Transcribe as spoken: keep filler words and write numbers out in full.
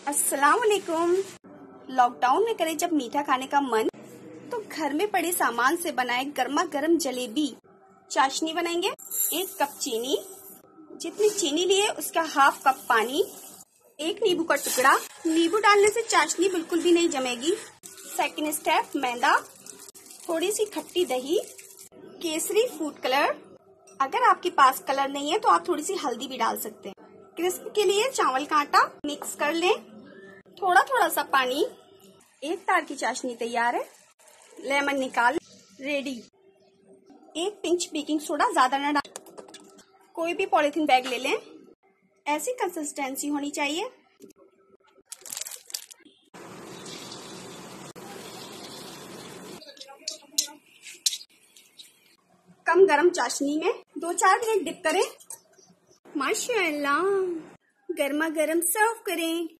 अस्सलाम वालेकुम। लॉकडाउन में करे जब मीठा खाने का मन तो घर में पड़े सामान से बनाए गर्मा गर्म जलेबी। चाशनी बनाएंगे। एक कप चीनी, जितनी चीनी लिए उसका हाफ कप पानी, एक नींबू का टुकड़ा। नींबू डालने से चाशनी बिल्कुल भी नहीं जमेगी। सेकंड स्टेप, मैदा, थोड़ी सी खट्टी दही, केसरी फूड कलर। अगर आपके पास कलर नहीं है तो आप थोड़ी सी हल्दी भी डाल सकते हैं। क्रिस्प के लिए चावल का आटा मिक्स कर लें, थोड़ा थोड़ा सा पानी। एक तार की चाशनी तैयार है। लेमन निकाल, रेडी। एक पिंच बेकिंग सोडा, ज्यादा न डाल। कोई भी पॉलिथीन बैग ले लें। ऐसी कंसिस्टेंसी होनी चाहिए। कम गरम चाशनी में दो चार मिनट डिप करें। माशाअल्लाह, गर्मा गर्म सर्व करें।